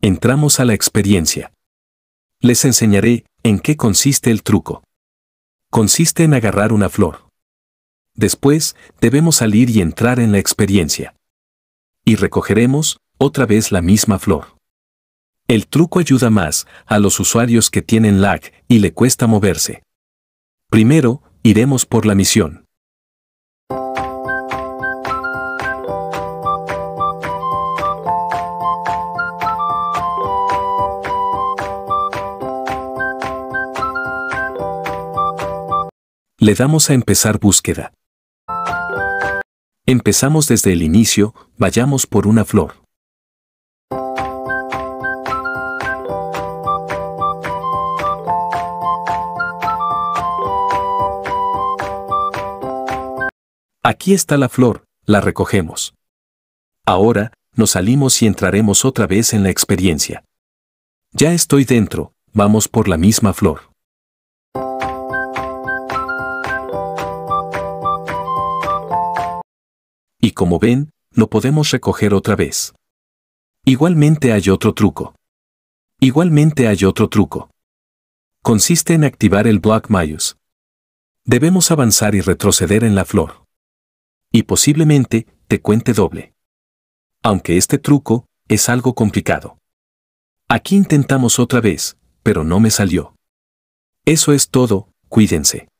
Entramos a la experiencia. Les enseñaré en qué consiste el truco. Consiste en agarrar una flor. Después, debemos salir y entrar en la experiencia. Y recogeremos, otra vez la misma flor. El truco ayuda más a los usuarios que tienen lag y le cuesta moverse. Primero, iremos por la misión. Le damos a empezar búsqueda. Empezamos desde el inicio, vayamos por una flor. Aquí está la flor, la recogemos. Ahora, nos salimos y entraremos otra vez en la experiencia. Ya estoy dentro, vamos por la misma flor. Y como ven, lo podemos recoger otra vez. Igualmente hay otro truco. Consiste en activar el Block Mouse. Debemos avanzar y retroceder en la flor. Y posiblemente te cuente doble. Aunque este truco es algo complicado. Aquí intentamos otra vez, pero no me salió. Eso es todo, cuídense.